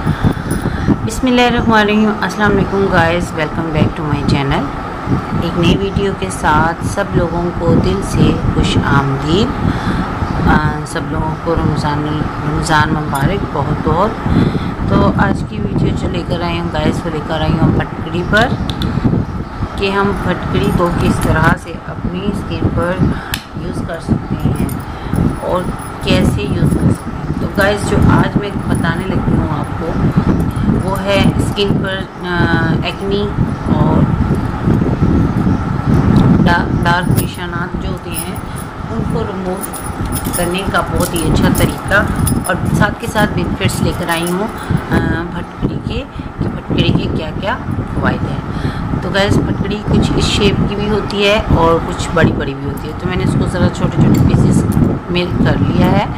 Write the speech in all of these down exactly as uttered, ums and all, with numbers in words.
बिस्मिल्लाहिर्रहमानिर्रहीम। अस्सलाम वालेकुम guys, welcome back to my channel. एक नई वीडियो के साथ सब लोगों को दिल से खुश आमदीद। सब लोगों को रमज़ान रमज़ान मुबारक बहुत बहुत। तो आज की वीडियो जो लेकर आई हूँ गाइस, वो लेकर आई हूँ फटकड़ी पर, कि हम फटकड़ी को किस तरह से अपनी स्किन पर यूज़ कर सकते हैं और कैसे यूज़ कर सकते हैं। तो गाइस जो आज मैं बताने लगी हूँ आपको, वो है स्किन पर एक्नी और डा, डार्क निशानात जो होते हैं उनको रिमूव करने का बहुत ही अच्छा तरीका, और साथ के साथ बेनिफिट्स लेकर आई हूँ फटकड़ी के कि फटकड़ी के क्या क्या फ़ायदे हैं। तो गैस फटकड़ी कुछ इस शेप की भी होती है और कुछ बड़ी बड़ी भी होती है। तो मैंने इसको ज़रा छोटे छोटे पीसेस में कर लिया है।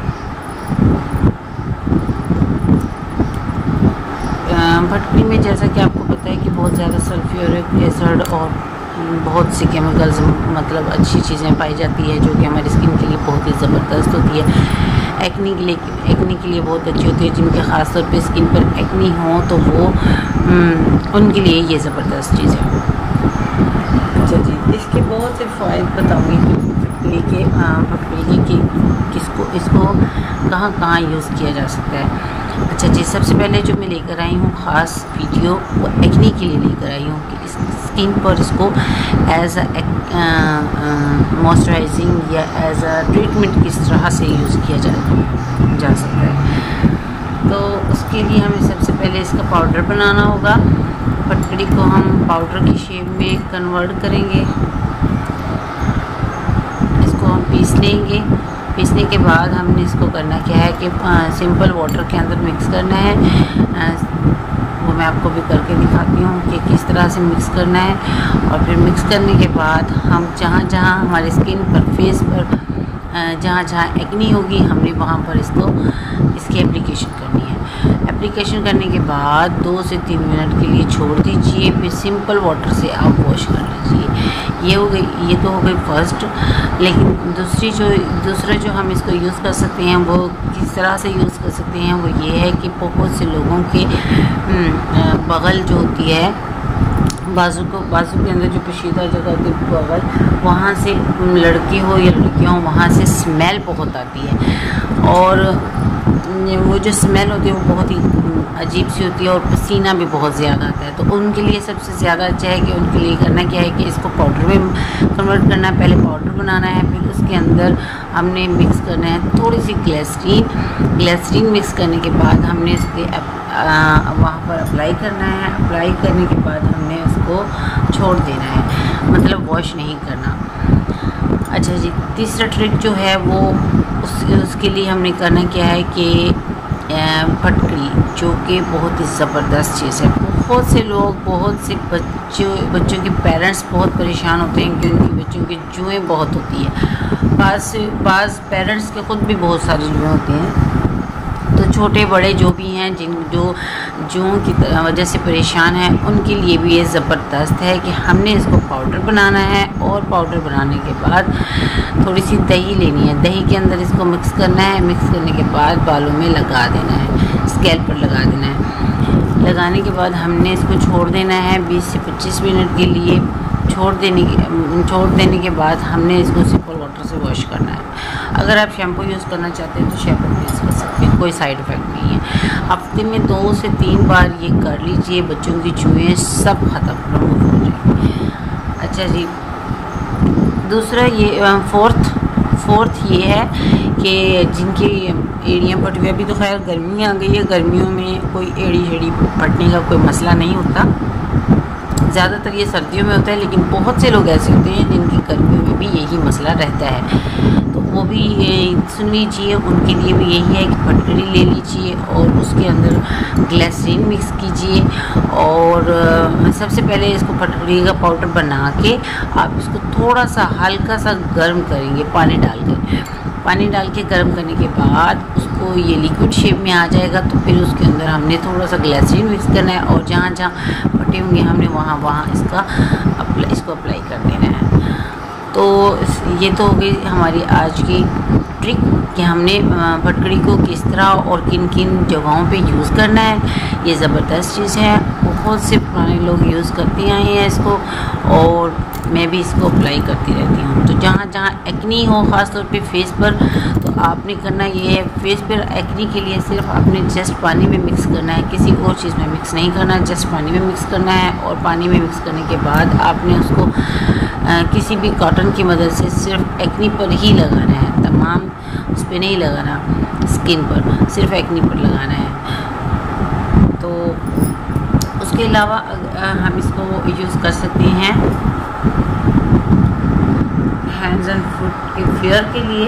फटकड़ी में जैसा कि आपको पता है कि बहुत ज़्यादा सल्फ्यूरिक एसिड और बहुत सी केमिकल्स, मतलब अच्छी चीज़ें पाई जाती है जो कि हमारी स्किन के लिए बहुत ही ज़बरदस्त होती है। एक्नी के लिए एक्नी के लिए बहुत अच्छी होती है। जिनके ख़ास तौर पे स्किन पर एक्नी हो तो वो उनके लिए ये ज़बरदस्त चीज़ है। अच्छा जी, इसके बहुत से फ़ायदे बताऊँगी फटकड़ी के फटकड़ी के किसको इसको कहाँ कहाँ यूज़ किया जा सकता है। अच्छा जी, सबसे पहले जो मैं लेकर आई हूँ ख़ास वीडियो, वो एक्नी के लिए लेकर आई हूँ कि इस स्किन पर इसको एज अ मॉइस्चराइजिंग या एज अ ट्रीटमेंट किस तरह से यूज़ किया जा जा सकता है। तो उसके लिए हमें सबसे पहले इसका पाउडर बनाना होगा। फटकड़ी को हम पाउडर की शेप में कन्वर्ट करेंगे। इसको हम पीस लेंगे। पीसने के बाद हमने इसको करना क्या है कि सिंपल वाटर के अंदर मिक्स करना है। आ, वो मैं आपको भी करके दिखाती हूँ कि किस तरह से मिक्स करना है। और फिर मिक्स करने के बाद हम जहाँ जहाँ हमारे स्किन पर, फेस पर जहाँ जहाँ एक्नी होगी, हमने वहाँ पर इसको इसकी एप्लीकेशन करनी है। एप्लीकेशन करने के बाद दो से तीन मिनट के लिए छोड़ दीजिए, फिर सिंपल वाटर से आप वॉश कर लीजिए। ये हो गई, ये तो हो गई फर्स्ट। लेकिन दूसरी जो दूसरा जो हम इसको यूज़ कर सकते हैं, वो किस तरह से यूज़ कर सकते हैं, वो ये है कि बहुत से लोगों के बगल जो होती है, बाजू को बाजू के अंदर जो पोशीदा जगह होती है बगल, वहाँ से लड़के हो या लड़कियाँ हो, वहाँ से स्मेल बहुत आती है। और वो जो स्मेल होती है वो बहुत ही अजीब सी होती है और पसीना भी बहुत ज़्यादा आता है। तो उनके लिए सबसे ज़्यादा अच्छा है कि उनके लिए करना क्या है कि इसको पाउडर में कन्वर्ट करना है। पहले पाउडर बनाना है, फिर उसके अंदर हमने मिक्स करना है थोड़ी सी ग्लिसरीन। ग्लिसरीन मिक्स करने के बाद हमने इसके वहाँ पर अप्लाई करना है। अप्लाई करने के बाद हमने उसको छोड़ देना है, मतलब वॉश नहीं करना। अच्छा जी, तीसरा ट्रिक जो है वो उस उसके लिए हमने करना क्या है कि फटकड़ी, जो कि बहुत ही ज़बरदस्त चीज़ है। बहुत से लोग, बहुत से बच्चों बच्चों के पेरेंट्स बहुत परेशान होते हैं कि उनकी बच्चों की जुएँ बहुत होती है। बाज़ बाज़ पेरेंट्स के ख़ुद भी बहुत सारी जुएँ होती हैं। तो छोटे बड़े जो भी हैं, जिन जो जुओं की वजह से परेशान हैं, उनके लिए भी ये ज़बरदस्त है कि हमने इसको पाउडर बनाना है। और पाउडर बनाने के बाद थोड़ी सी दही लेनी है, दही के अंदर इसको मिक्स करना है। मिक्स करने के बाद बालों में लगा देना है, स्कैल्प पर लगा देना है। लगाने के बाद हमने इसको छोड़ देना है बीस से पच्चीस मिनट के लिए। छोड़ देने के छोड़ देने के बाद हमने इसको सिंपल वाटर से वॉश करना है। अगर आप शैम्पू यूज़ करना चाहते हैं तो शैम्पू यूज़ कर सकते हैं, कोई साइड इफ़ेक्ट नहीं है। हफ्ते में दो से तीन बार ये कर लीजिए, बच्चों की जुएँ सब ख़त्म हो जाएंगी। अच्छा जी, दूसरा ये फोर्थ फोर्थ ये है कि जिनकी एड़ियाँ फटी हुई, अभी तो खैर गर्मी आ गई है, गर्मियों में कोई एड़ी शेड़ी फटने का कोई मसला नहीं होता, ज़्यादातर ये सर्दियों में होता है। लेकिन बहुत से लोग ऐसे होते हैं जिनकी गर्मियों में भी यही मसला रहता है, तो वो भी सुन लीजिए। उनके लिए भी यही है कि फटकड़ी ले लीजिए और उसके अंदर ग्लिसरीन मिक्स कीजिए। और सबसे पहले इसको फटकड़ी का पाउडर बना के आप इसको थोड़ा सा हल्का सा गर्म करेंगे, पानी डालकर पानी डाल के गर्म करने के बाद उसको ये लिक्विड शेप में आ जाएगा। तो फिर उसके अंदर हमने थोड़ा सा ग्लिसरीन मिक्स करना है और जहाँ जहाँ फटे होंगे हमने वहाँ वहाँ इसका अप्लाई इसको अप्लाई कर देना है। तो ये तो हो गई हमारी आज की ट्रिक कि हमने फटकड़ी को किस तरह और किन किन जगहों पे यूज़ करना है। ये ज़बरदस्त चीज़ है, बहुत से पुराने लोग यूज़ करते आए हैं इसको, और मैं भी इसको अप्लाई करती रहती हूँ। तो जहाँ जहाँ एक्नी हो, ख़ास तौर पे फेस पर, तो आपने करना ये है, फेस पर एक्नी के लिए सिर्फ आपने जस्ट पानी में मिक्स करना है, किसी और चीज़ में मिक्स नहीं करना, जस्ट पानी में मिक्स करना है। और पानी में मिक्स करने के बाद आपने उसको आ, किसी भी कॉटन की मदद से सिर्फ एक्नी पर ही लगाना है, तमाम उस पर नहीं लगाना, स्किन पर, सिर्फ एक्नी पर लगाना है। तो उसके अलावा हम इसको यूज़ कर सकते हैं हैंड्स एंड फुट के फेयर के लिए।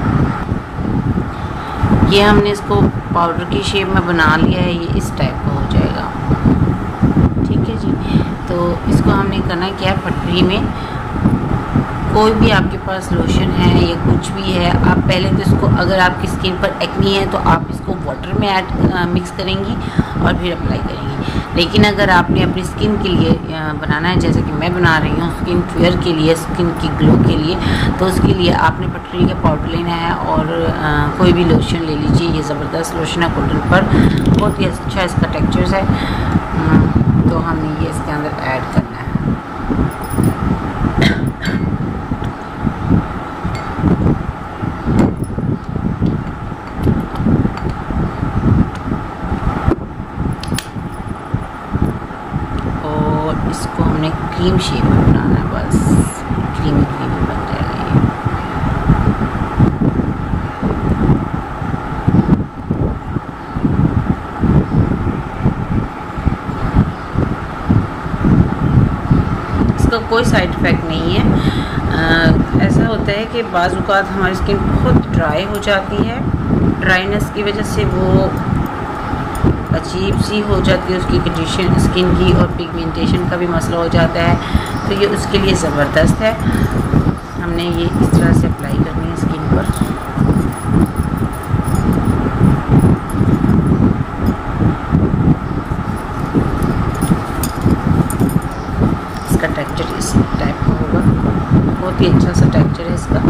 ये हमने इसको पाउडर की शेप में बना लिया है, ये इस टाइप का हो जाएगा, ठीक है जी। तो इसको हमने करना क्या है, फटकड़ी में कोई भी आपके पास लोशन है या कुछ भी है, आप पहले तो इसको, अगर आपकी स्किन पर एक्नी है तो आप इसको वाटर में ऐड मिक्स करेंगी और फिर अप्लाई करेंगी। लेकिन अगर आपने अपनी स्किन के लिए बनाना है, जैसे कि मैं बना रही हूँ स्किन फेयर के लिए, स्किन की ग्लो के लिए, तो उसके लिए आपने फटकड़ी का पाउडर लेना है और आ, कोई भी लोशन ले लीजिए। ये ज़बरदस्त लोशन है कॉटन पर, बहुत ही अच्छा इसका टेक्सचर है। तो हमने ये इसके अंदर ऐड करना है। इसको हमने क्रीम शेप में बनाना है, बस क्रीमी क्रीमी बन जाएगा ये। इसका कोई साइड इफ़ेक्ट नहीं है। आ, ऐसा होता है कि बाज़ औक़ात हमारी स्किन बहुत ड्राई हो जाती है, ड्राइनेस की वजह से वो अजीब सी हो जाती है उसकी कंडीशन स्किन की, और पिगमेंटेशन का भी मसला हो जाता है। तो ये उसके लिए ज़बरदस्त है। हमने ये इस तरह से अप्लाई करनी है स्किन पर। इसका टेक्सचर इस टाइप का होगा, बहुत ही अच्छा सा टेक्सचर है इसका।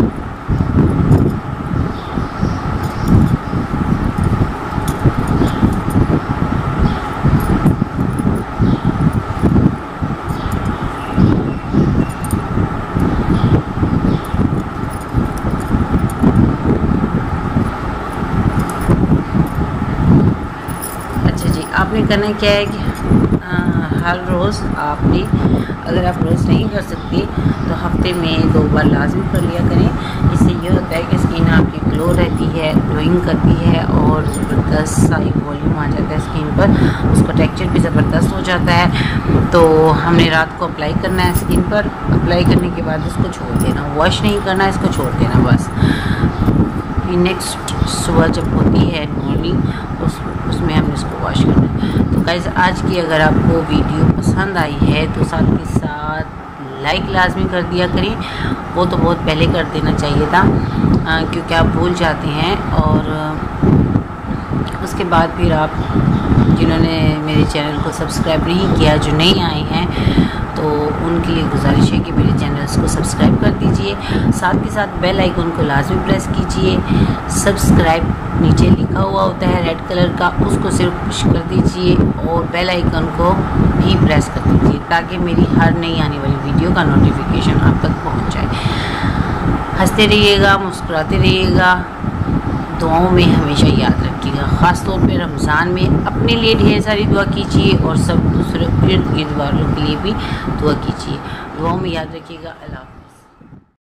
आपने करना क्या है कि आ, हर रोज़ आपने, अगर आप रोज़ नहीं कर सकती तो हफ्ते में दो बार लाजिम कर लिया करें। इससे ये होता है कि स्किन आपकी ग्लो रहती है, ग्लोइंग करती है, और ज़बरदस्त सारी वॉल्यूम आ जाता है स्किन पर, उसका टेक्सचर भी ज़बरदस्त हो जाता है। तो हमने रात को अप्लाई करना है स्किन पर, अप्लाई करने के बाद उसको छोड़ देना, वॉश नहीं करना, इसको छोड़ देना बस। नेक्स्ट सुबह जब होती है मॉर्निंग, उस उसमें हमने इसको वॉश करना है। तो गाइस, आज की अगर आपको वीडियो पसंद आई है तो साथ के साथ लाइक लाजमी कर दिया करें, वो तो बहुत पहले कर देना चाहिए था, आ, क्योंकि आप भूल जाते हैं। और उसके बाद फिर आप जिन्होंने मेरे चैनल को सब्सक्राइब नहीं किया, जो नहीं आए हैं, तो उनके लिए गुजारिश है कि मेरे चैनल्स को सब्सक्राइब कर दीजिए। साथ के साथ बेल आइकन को लाजमी प्रेस कीजिए। सब्सक्राइब नीचे लिखा हुआ होता है रेड कलर का, उसको सिर्फ पुश कर दीजिए और बेल आइकन को भी प्रेस कर दीजिए, ताकि मेरी हर नई आने वाली वीडियो का नोटिफिकेशन आप तक पहुंच जाए। हंसते रहिएगा, मुस्कुराते रहिएगा, दुआओं में हमेशा याद रखिएगा। ख़ास तौर पे रमज़ान में अपने लिए ढेर सारी दुआ कीजिए और सब दूसरे इर्द गिर्द वालों के लिए भी दुआ कीजिए। दुआओं में याद रखिएगा। अल्लाह।